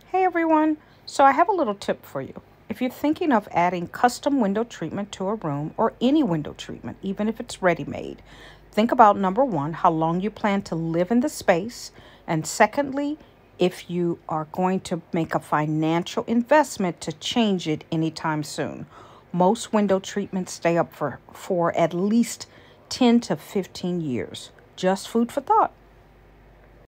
Hey everyone, so I have a little tip for you. If you're thinking of adding custom window treatment to a room or any window treatment, even if it's ready made, think about number one, how long you plan to live in the space, and secondly, if you are going to make a financial investment to change it anytime soon. Most window treatments stay up for at least 10 to 15 years. Just food for thought.